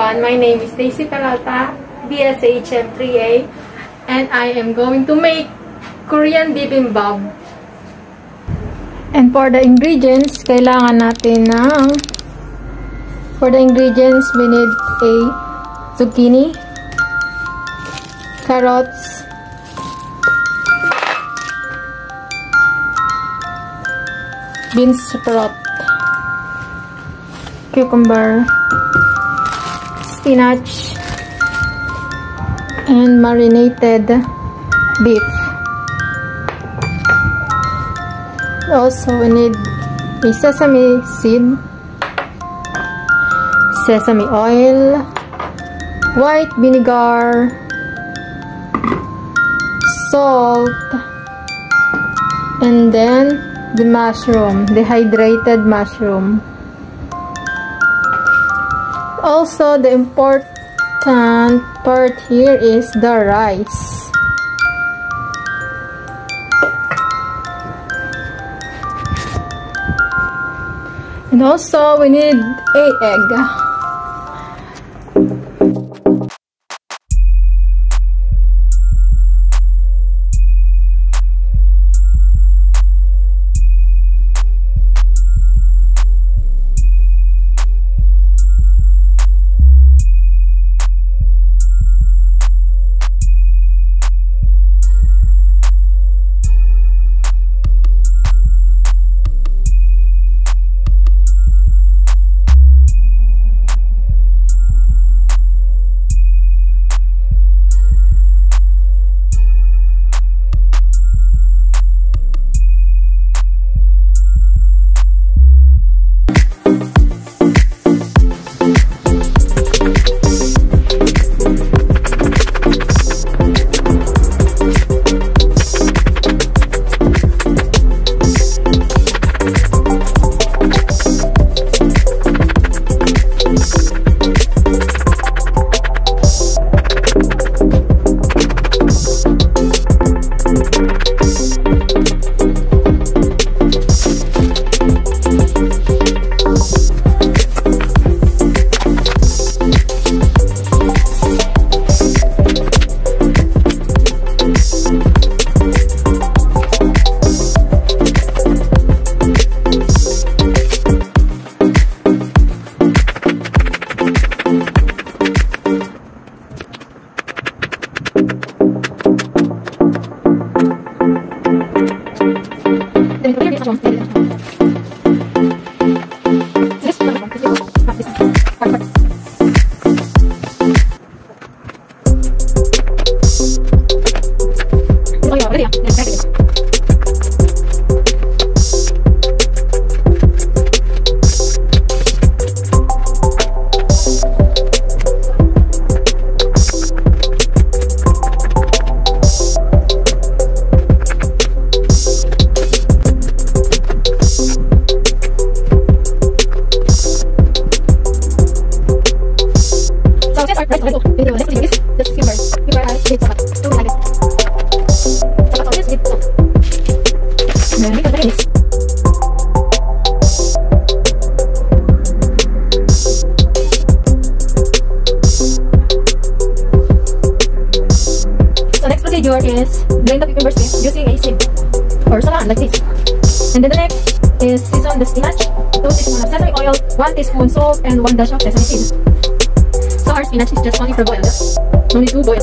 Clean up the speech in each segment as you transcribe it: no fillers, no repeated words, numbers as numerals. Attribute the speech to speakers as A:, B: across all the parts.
A: everyone, my name is Stacy Peralta, BSHM 3A, and I am going to make Korean bibimbap. And for the ingredients, kailangan natin for the ingredients, we need a zucchini, carrots, bean sprout, cucumber, spinach, and marinated beef. Also, we need a sesame seed, sesame oil, white vinegar, salt, and then the mushroom, dehydrated mushroom. Also, the important part here is the rice. And also, we need an egg. Is blend the cucumber seeds using a sieve or salan like this. And then the next is season the spinach, 2 teaspoons of sesame oil, 1 teaspoon salt, and 1 dash of sesame seed. So our spinach is just only for boiled, no need to boil.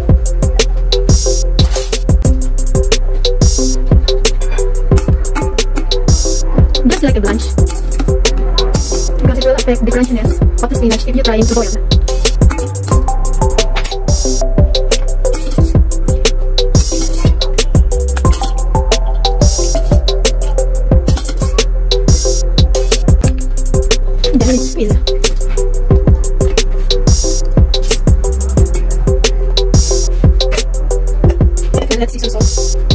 A: Just like a blanch, because it will affect the crunchiness of the spinach if you try to boil. Let's see some salt.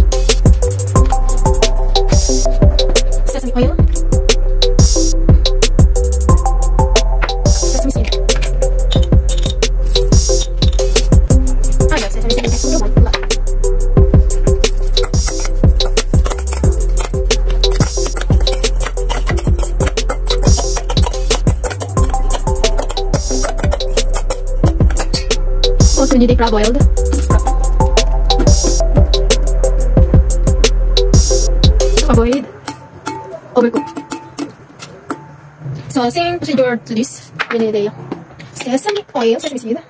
A: Sesame oil. Sesame seed. you need a crab-boiled. To avoid overcook. So, same procedure to this. You need a sesame oil, sesame seed.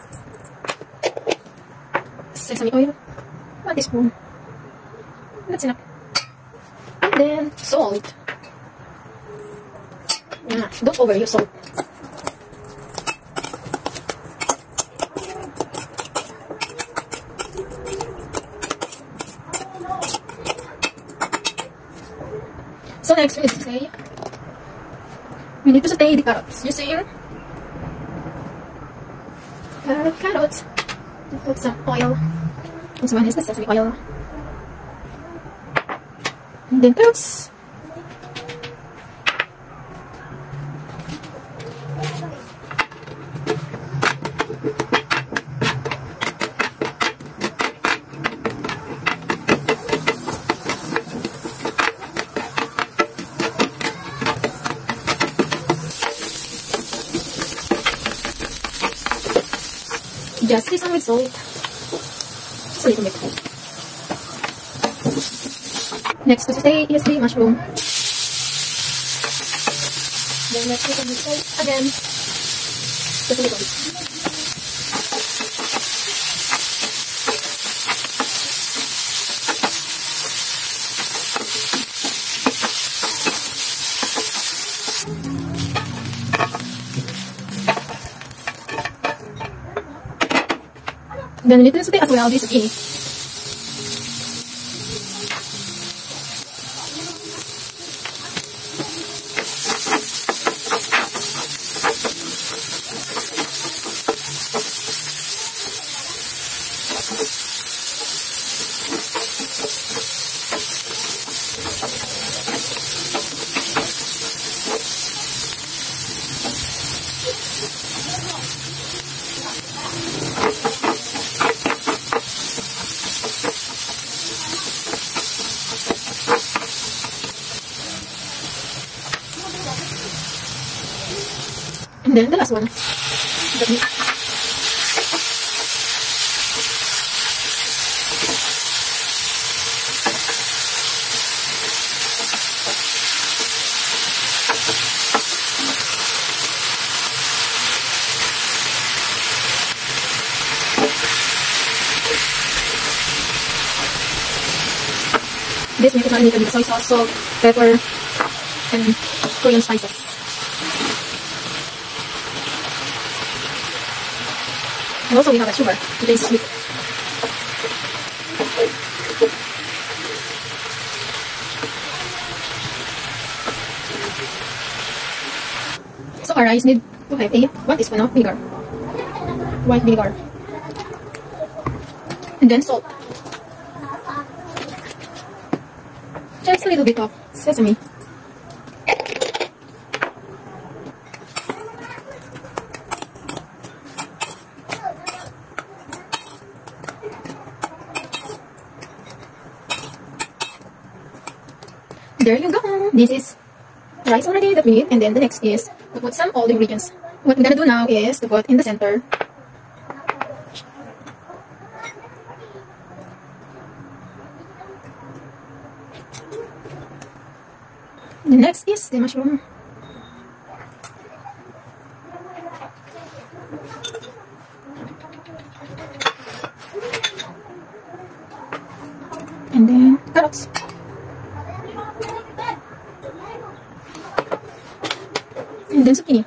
A: Sesame oil. 1 teaspoon. That's enough. And then, salt. Yeah, don't overuse salt. So next, we need to saute the carrots using carrots. Put some oil. This one is the sesame oil. And then carrots. Just season with salt. Just a little bit. Next to saute is the mushroom. Then let's season with salt again. Just a little bit. Then we need to saute as well this zucchini. And then the last one, the meat. This meat is marinated with soy sauce, salt, pepper, and Korean spices. And also we have a sugar to taste sweet. So our rice need to have a 1 teaspoon of vinegar. White vinegar. And then salt. Just a little bit of sesame. There you go. This is rice already that we need. And then the next is to put some all the ingredients. What we're gonna do now is to put in the center. The next is the mushroom. And then carrots. And then zucchini.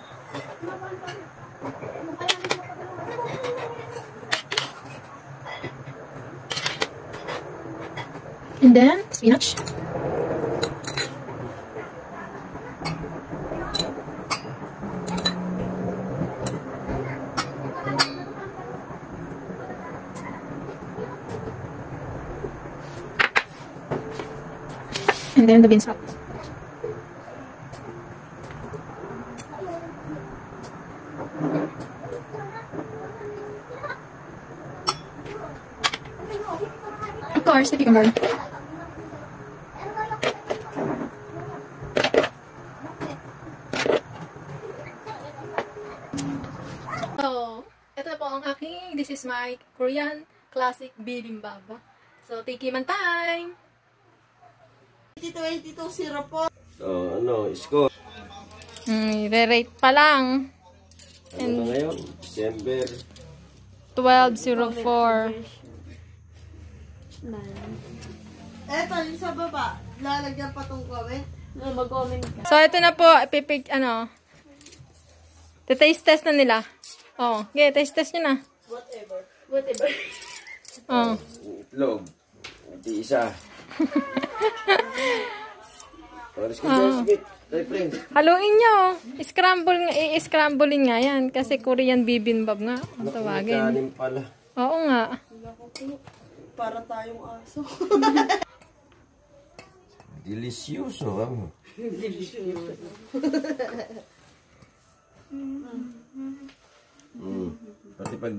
A: And then spinach. And then the bean sprout. Of course, the cucumber. So, ito na po ang aking this is my Korean classic bibimbap. So, tikiman time!
B: 2022 syrup po.
C: So, ano, score?
A: Re-rate pa lang.
C: Ano na ngayon? December.
A: 12:04.
B: Eto, yung sa baba. Lalagyan pa tong comment.
A: Mag-comment ka. So, ito na po. Taste test na nila. Oh, okay, taste test nyo na.
B: Whatever.
A: Oh.
C: Itlog. Hindi isa. Paris ka Smith. Friends.
A: Haluin nyo. I-scramblein nga yan. Kasi Korean bibimbap nga. Ang tawagin.
C: Kanin pala.
A: Oo nga.
B: Para tayong aso.
C: Delicioso.
B: Delicious.
C: Pati pag...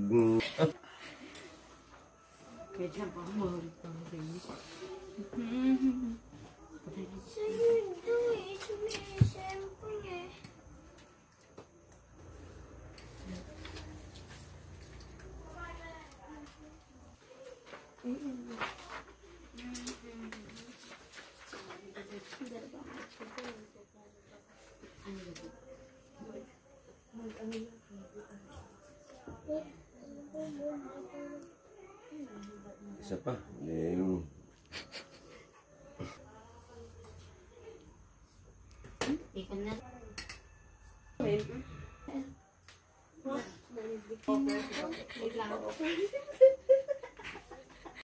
C: Isa pa. Yung...
B: Ikan na. Wait lang.